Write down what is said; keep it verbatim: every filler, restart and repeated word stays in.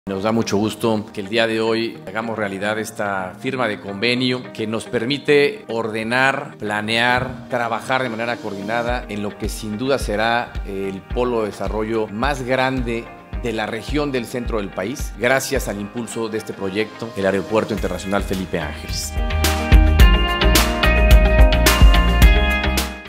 Nos da mucho gusto que el día de hoy hagamos realidad esta firma de convenio que nos permite ordenar, planear, trabajar de manera coordinada en lo que sin duda será el polo de desarrollo más grande de la región del centro del país, gracias al impulso de este proyecto, el Aeropuerto Internacional Felipe Ángeles.